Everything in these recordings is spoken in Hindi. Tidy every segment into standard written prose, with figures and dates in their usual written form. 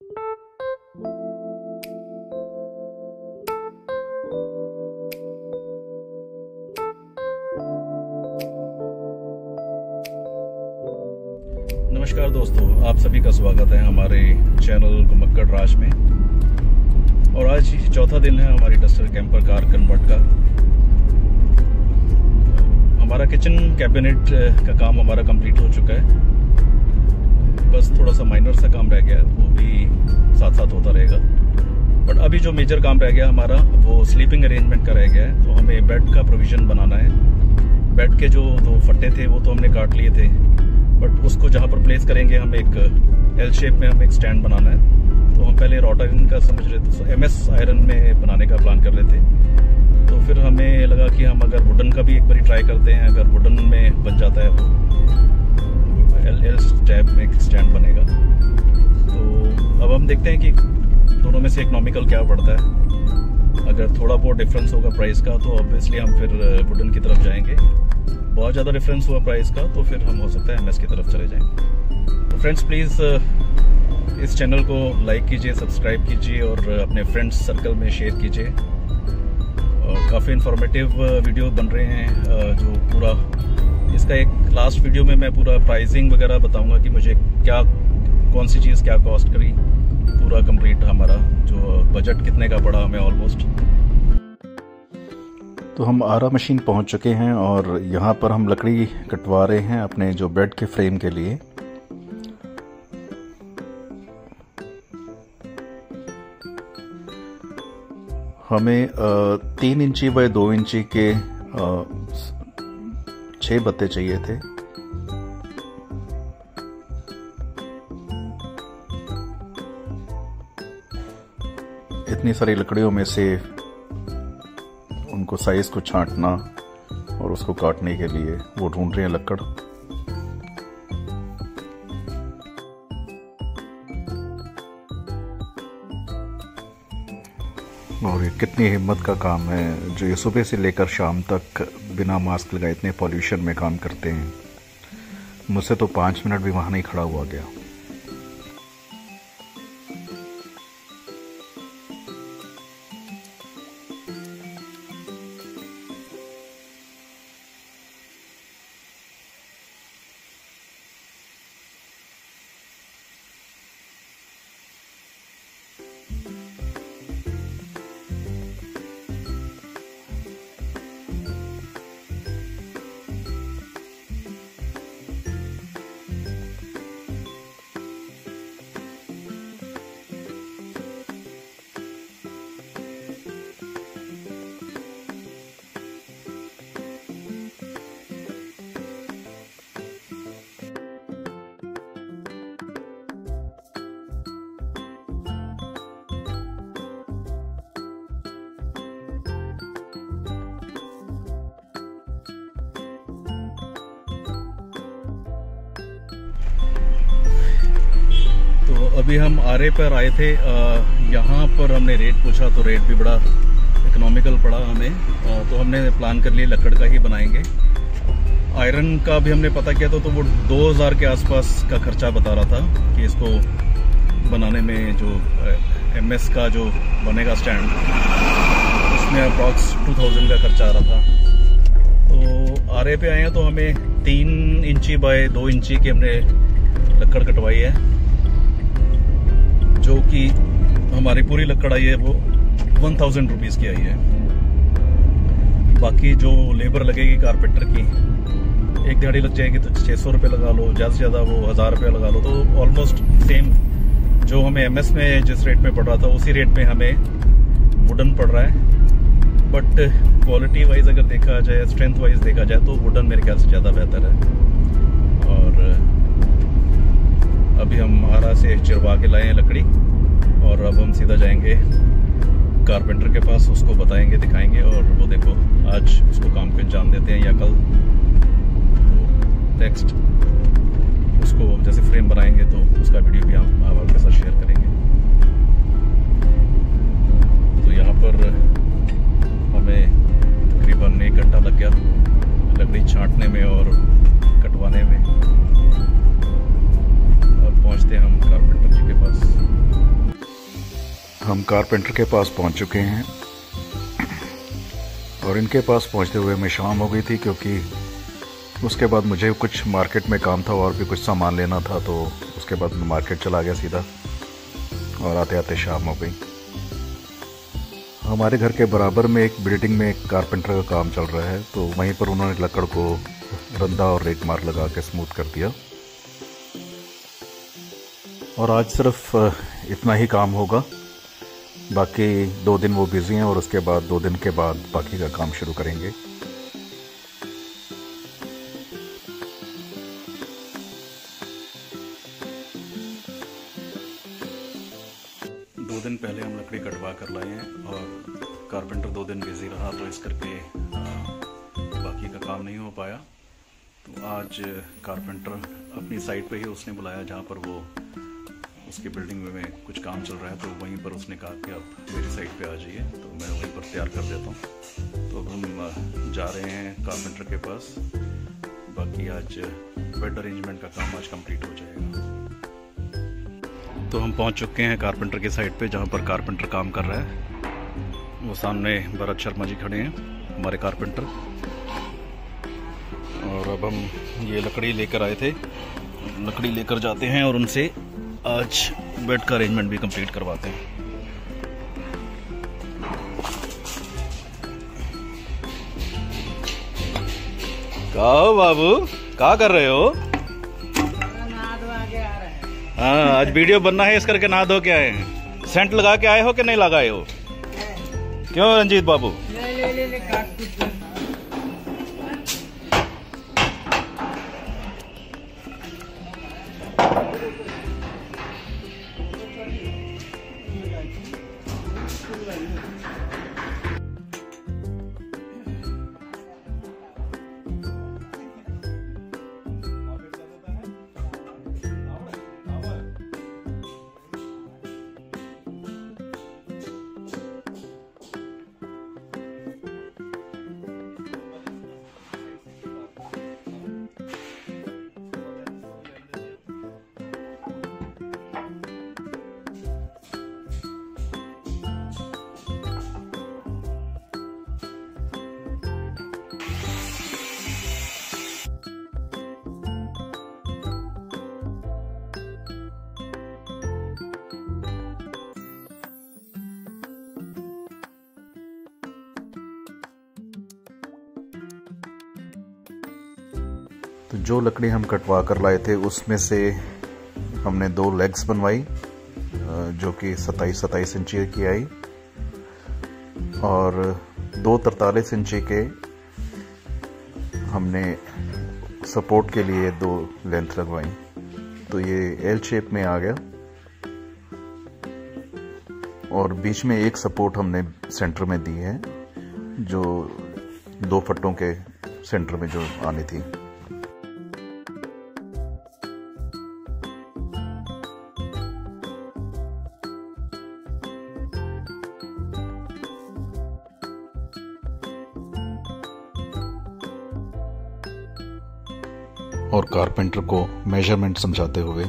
नमस्कार दोस्तों, आप सभी का स्वागत है हमारे चैनल घुमक्कड़ राज में। और आज चौथा दिन है हमारी डस्टर कैंपर कार कन्वर्ट का। हमारा किचन कैबिनेट का काम हमारा कंप्लीट हो चुका है, बस थोड़ा सा माइनर सा काम रह गया है, वो भी साथ साथ होता रहेगा। बट अभी जो मेजर काम रह गया हमारा वो स्लीपिंग अरेंजमेंट का रह गया है। तो हमें बेड का प्रोविज़न बनाना है। बेड के जो दो फट्टे थे वो तो हमने काट लिए थे, बट उसको जहाँ पर प्लेस करेंगे हम एक एल शेप में हमें एक स्टैंड बनाना है। तो हम पहले रॉट आयरन का समझ रहे थे, MS आयरन में बनाने का प्लान कर रहे थे। तो फिर हमें लगा कि हम अगर वुडन का भी एक बार ट्राई करते हैं, अगर वुडन में बन जाता है वो एल टाइप में एक स्टैंड बनेगा। तो अब हम देखते हैं कि दोनों में से इकोनॉमिकल क्या पड़ता है। अगर थोड़ा बहुत डिफरेंस होगा प्राइस का तो ऑब्वियसली हम फिर वुडन की तरफ जाएंगे। बहुत ज़्यादा डिफरेंस हुआ प्राइस का तो फिर हम हो सकता है MS की तरफ चले जाएं। तो फ्रेंड्स प्लीज़ इस चैनल को लाइक कीजिए, सब्सक्राइब कीजिए और अपने फ्रेंड्स सर्कल में शेयर कीजिए। और काफ़ी इन्फॉर्मेटिव वीडियो बन रहे हैं। जो पूरा इसका एक लास्ट वीडियो में मैं पूरा प्राइसिंग वगैरह बताऊंगा कि मुझे क्या कौन सी चीज़ क्या कॉस्ट करी, पूरा कंप्लीट हमारा जो बजट कितने का पड़ा हमें ऑलमोस्ट। तो हम आरा मशीन पहुंच चुके हैं और यहाँ पर हम लकड़ी कटवा रहे हैं अपने जो बेड के फ्रेम के लिए। हमें 3 इंची बाय 2 इंची के 6 बत्ते चाहिए थे। इतनी सारी लकड़ियों में से उनको साइज को छांटना और उसको काटने के लिए वो ढूंढ रहे हैं लकड़। और ये कितनी हिम्मत का काम है जो ये सुबह से लेकर शाम तक बिना मास्क लगाए इतने पॉल्यूशन में काम करते हैं। मुझसे तो 5 मिनट भी वहाँ नहीं खड़ा हुआ गया। तो अभी हम आरे पर आए थे। यहाँ पर हमने रेट पूछा तो रेट भी बड़ा इकोनॉमिकल पड़ा हमें। तो हमने प्लान कर लिया लकड़ का ही बनाएंगे। आयरन का भी हमने पता किया तो वो 2000 के आसपास का खर्चा बता रहा था कि इसको बनाने में। जो MS का जो बनेगा स्टैंड उसमें अप्रॉक्स 2000 का खर्चा आ रहा था। तो आरे पे आए हैं तो हमें 3 इंची बाय 2 इंची की हमने लकड़ कटवाई है, जो कि हमारी पूरी लकड़ आई है वो 1000 रुपीज़ की आई है। बाकी जो लेबर लगेगी कारपेंटर की, एक दिहाड़ी लग जाएगी तो 600 रुपये लगा लो, ज़्यादा से ज़्यादा वो 1000 रुपये लगा लो। तो ऑलमोस्ट सेम जो हमें MS में जिस रेट में पड़ रहा था उसी रेट में हमें वुडन पड़ रहा है। बट क्वालिटी वाइज अगर देखा जाए, स्ट्रेंथ वाइज देखा जाए तो वुडन मेरे ख्याल से ज़्यादा बेहतर है। और अभी हम आरा से चिरवा के लाए हैं लकड़ी और अब हम सीधा जाएंगे कारपेंटर के पास, उसको बताएंगे, दिखाएंगे और वो देखो आज उसको काम को अंजाम देते हैं या कल नेक्स्ट उसको जैसे फ्रेम बनाएंगे तो उसका वीडियो भी हम आपके साथ शेयर करेंगे। तो यहाँ पर हमें तकरीबन 1 घंटा लग गया लकड़ी छांटने में और कटवाने में। अब पहुँचते हैं हम कारपेंटर जी के पास। हम कारपेंटर के पास पहुंच चुके हैं और इनके पास पहुंचते हुए मैं शाम हो गई थी, क्योंकि उसके बाद मुझे कुछ मार्केट में काम था और भी कुछ सामान लेना था, तो उसके बाद मैं मार्केट चला गया सीधा और आते आते शाम हो गई। हमारे घर के बराबर में एक बिल्डिंग में एक कारपेंटर का काम चल रहा है, तो वहीं पर उन्होंने लकड़ को रंदा और रेत मार लगा के स्मूथ कर दिया। और आज सिर्फ इतना ही काम होगा, बाकी 2 दिन वो बिज़ी हैं और उसके बाद 2 दिन के बाद बाकी का काम शुरू करेंगे। दो दिन पहले हम लकड़ी कटवा कर लाए हैं और कारपेंटर 2 दिन बिजी रहा, तो इस करके बाकी का काम नहीं हो पाया। तो आज कारपेंटर अपनी साइट पे ही उसने बुलाया जहाँ पर वो उसकी बिल्डिंग में कुछ काम चल रहा है, तो वहीं पर उसने कहा कि आप मेरी साइट पे आ जाइए, तो मैं वहीं पर तैयार कर देता हूँ। तो अब हम जा रहे हैं कारपेंटर के पास। बाकी आज बेड अरेंजमेंट का काम आज कंप्लीट हो जाएगा। तो हम पहुंच चुके हैं कारपेंटर की साइट पे जहां पर कारपेंटर काम कर रहा है। वो सामने भरत शर्मा जी खड़े हैं, हमारे कारपेंटर। और अब हम ये लकड़ी लेकर आए थे, लकड़ी लेकर जाते हैं और उनसे आज बेड का अरेंजमेंट भी कंप्लीट करवाते हैं। कहो बाबू, क्या कर रहे हो? हाँ, आज वीडियो बनना है, इस करके नहा धो के आए हैं। सेंट लगा के आए हो कि नहीं लगाए हो? क्यों रंजीत बाबू? तो जो लकड़ी हम कटवा कर लाए थे उसमें से हमने 2 लेग्स बनवाई, जो कि 27 इंची की आई, और 2 43 इंची के हमने सपोर्ट के लिए 2 लेंथ लगवाई। तो ये एल शेप में आ गया और बीच में एक सपोर्ट हमने सेंटर में दी है, जो 2 फट्टों के सेंटर में जो आनी थी। और कारपेंटर को मेजरमेंट समझाते हुए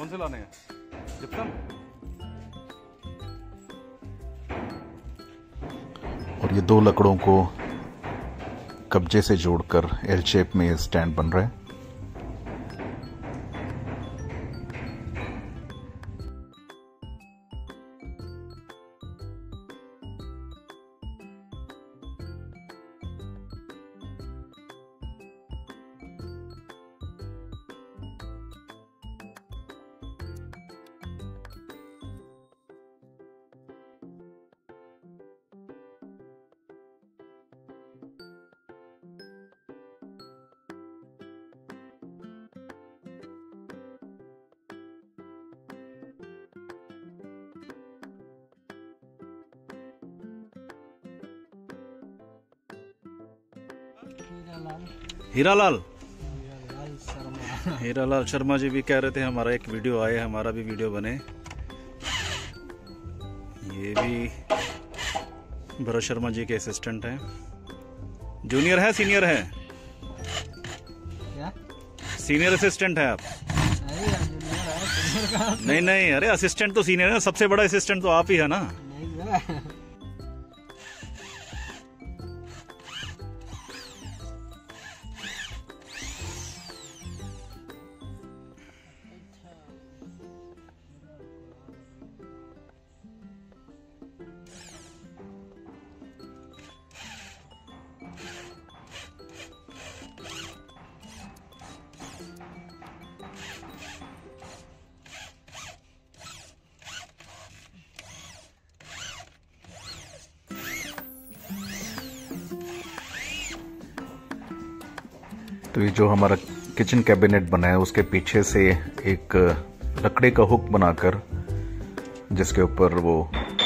कौन से लाने हैं? जिप्सम। और ये दो लकड़ों को कब्जे से जोड़कर एल शेप में स्टैंड बन रहा है। हीरालाल शर्मा जी भी कह रहे थे हमारा एक वीडियो आए, हमारा भी वीडियो बने। ये भी भरत शर्मा जी के असिस्टेंट हैं। जूनियर है सीनियर है? सीनियर असिस्टेंट है आप? नहीं नहीं, अरे असिस्टेंट तो सीनियर है, सबसे बड़ा असिस्टेंट तो आप ही है ना। तो ये जो हमारा किचन कैबिनेट बना है उसके पीछे से एक लकड़ी का हुक बनाकर जिसके ऊपर वो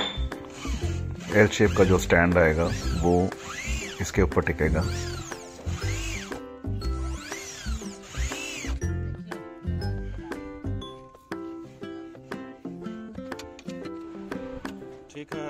एल शेप का जो स्टैंड आएगा वो इसके ऊपर टिकेगा। ठीक है।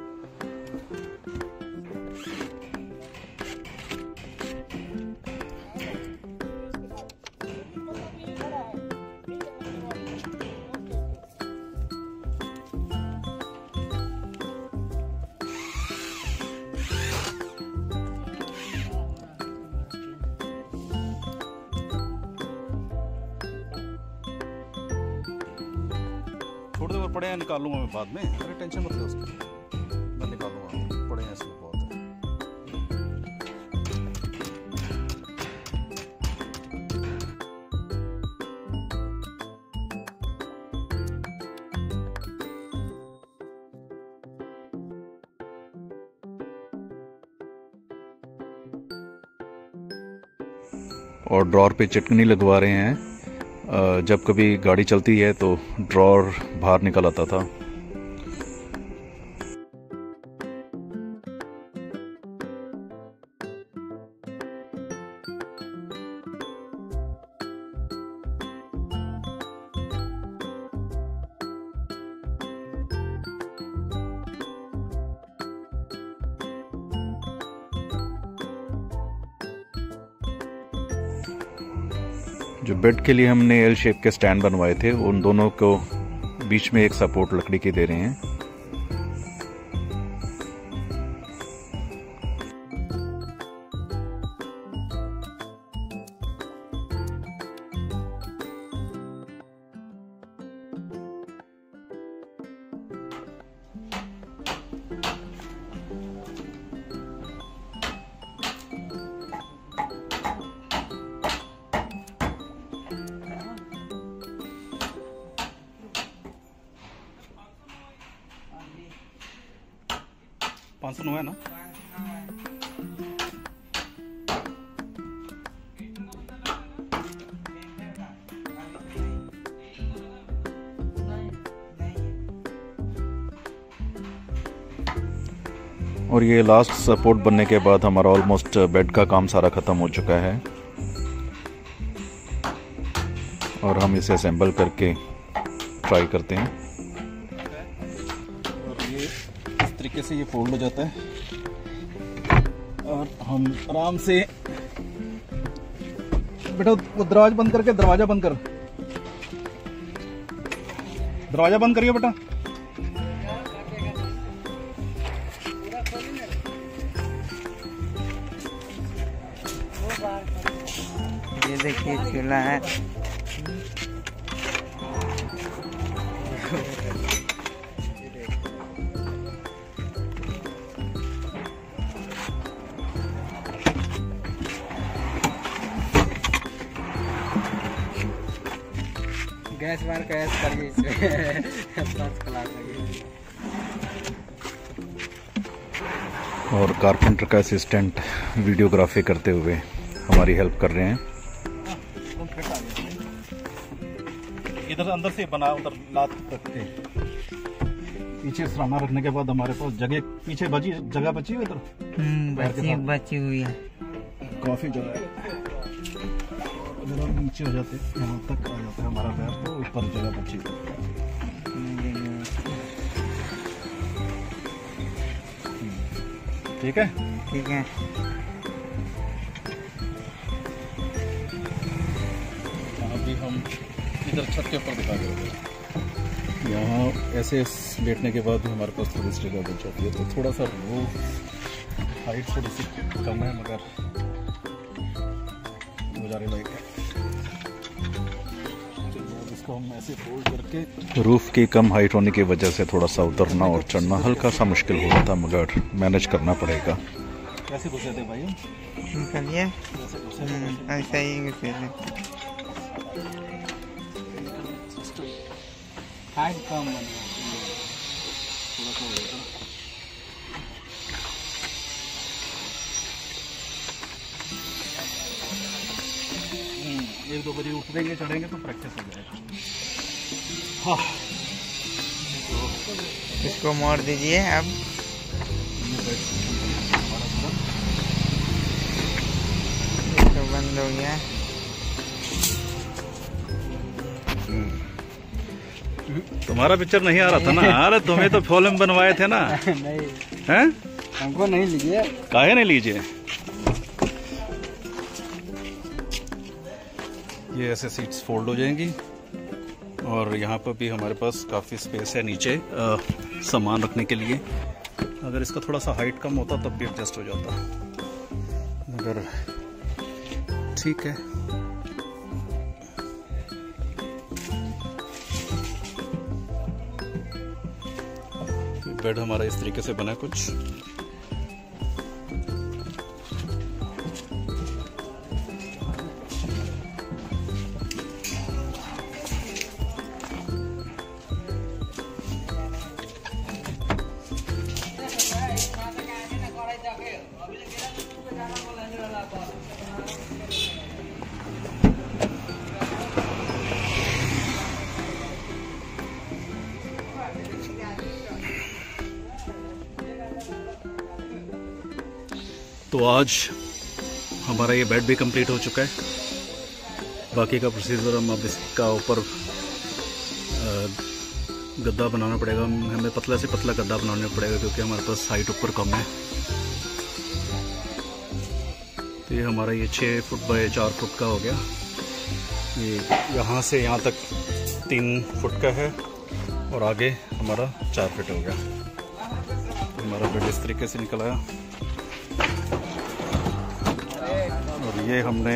थोड़ी देर पड़े हैं, निकालूंगा मैं बाद में। अरे टेंशन मत लो उसकी, मैं निकालूंगा। पड़े हैं इसमें बहुत है। और ड्रॉर पे चिटकनी लगवा रहे हैं। जब कभी गाड़ी चलती है तो ड्रॉर बाहर निकल आता था। जो बेड के लिए हमने एल शेप के स्टैंड बनवाए थे उन दोनों को बीच में एक सपोर्ट लकड़ी की दे रहे हैं। $500 है ना? और ये लास्ट सपोर्ट बनने के बाद हमारा ऑलमोस्ट बेड का काम सारा ख़त्म हो चुका है और हम इसे असेंबल करके ट्राई करते हैं। और ये इस तरीके से ये फोल्ड हो जाता है और हम आराम से, बेटा वो दरवाजा बंद करके, दरवाजा बंद कर, दरवाजा बंद करिए बेटा। ये देखिए चूल्हा है। गैस बार गैस करिए इसमें फर्स्ट क्लास है। और कारपेंटर का असिस्टेंट वीडियोग्राफी करते हुए हमारी हेल्प कर रहे हैं। इधर अंदर से बना, उधर लात रखते हैं। पीछे सामान रखने के बाद हमारे पास जगह पीछे जगह बची हुई इधर बची हुई है, काफी जगह है। अगर हम नीचे हो जाते यहाँ तक आ जाता है हमारा पैर, तो ऊपर जगह बची ठीक है। ठीक है। अभी हम इधर छत के ऊपर दिखा देंगे। यहाँ ऐसे लेटने के बाद भी हमारे पास थोड़ी सी जगह बच जाती है, तो थोड़ा सा रूफ हाइट थोड़ी सी कम है, मगर गुजारे लायक है। इसको हम ऐसे फोल्ड करके, रूफ की कम हाइट होने की वजह से थोड़ा सा उतरना और चढ़ना हल्का सा मुश्किल हो रहा था, मगर मैनेज करना पड़ेगा। कैसे घुसे थे भाई? निकलिए ऐसा ही घुसे थे। हाइट कम एक दो बजे उठेंगे चढ़ेंगे तो प्रैक्टिस हो जाएगा। हाँ, इसको मोड़ दीजिए अब। तो बंद हो गया। तुम्हारा पिक्चर नहीं आ रहा था ना? अरे तुम्हें तो फिल्म बनवाए थे ना। नहीं हैं? हमको नहीं लीजिए। काहे नहीं लीजिए? ये ऐसे सीट्स फोल्ड हो जाएंगी और यहाँ पर भी हमारे पास काफ़ी स्पेस है नीचे सामान रखने के लिए। अगर इसका थोड़ा सा हाइट कम होता तब भी एडजस्ट हो जाता, मगर ठीक है। बेड हमारा इस तरीके से बना है कुछ। तो आज हमारा ये बेड भी कंप्लीट हो चुका है। बाकी का प्रोसीजर हम अब इसका ऊपर गद्दा बनाना पड़ेगा। हमें पतला से पतला गद्दा बनाना पड़ेगा क्योंकि हमारे पास हाइट ऊपर कम है। तो ये हमारा ये 6 फुट बाय 4 फुट का हो गया। ये यहाँ से यहाँ तक 3 फुट का है और आगे हमारा 4 फुट हो गया। हमारा बेड इस तरीके से निकल आया। और ये हमने,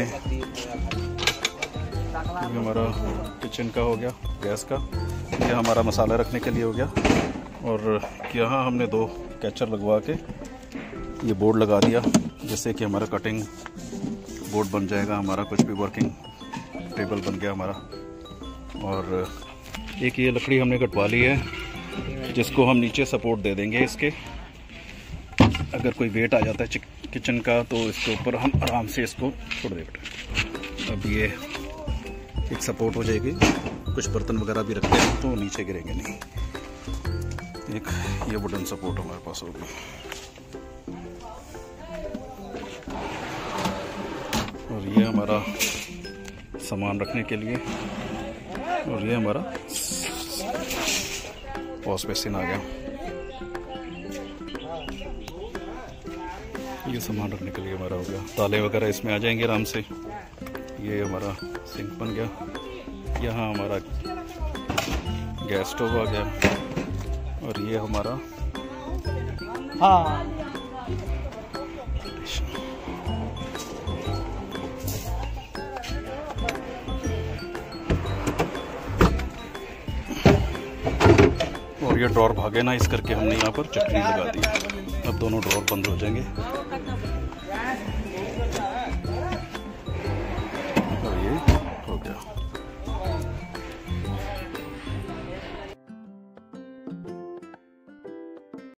ये हमारा किचन का हो गया, गैस का। ये हमारा मसाला रखने के लिए हो गया। और यहाँ हमने 2 कैचर लगवा के ये बोर्ड लगा दिया, जिससे कि हमारा कटिंग बोर्ड बन जाएगा। हमारा कुछ भी वर्किंग टेबल बन गया हमारा। और एक ये लकड़ी हमने कटवा ली है, जिसको हम नीचे सपोर्ट दे देंगे इसके। अगर कोई वेट आ जाता है किचन का तो इसके ऊपर हम आराम से इसको छोड़ देंगे। अब ये एक सपोर्ट हो जाएगी। कुछ बर्तन वगैरह भी रखते हैं तो नीचे गिरेंगे नहीं। एक ये वुडन सपोर्ट हमारे पास होगी। और ये हमारा सामान रखने के लिए। और ये हमारा वॉश बेसिन आ गया। ये सामान रखने के लिए हमारा हो गया। ताले वगैरह इसमें आ जाएंगे आराम से। ये हमारा सिंक बन गया। यहाँ हमारा गैस स्टोव आ गया और ये हमारा हाँ और ये ड्रॉर भागे ना, इस करके हमने यहाँ पर चटनी लगा दी। अब दोनों ड्रॉर बंद हो जाएंगे।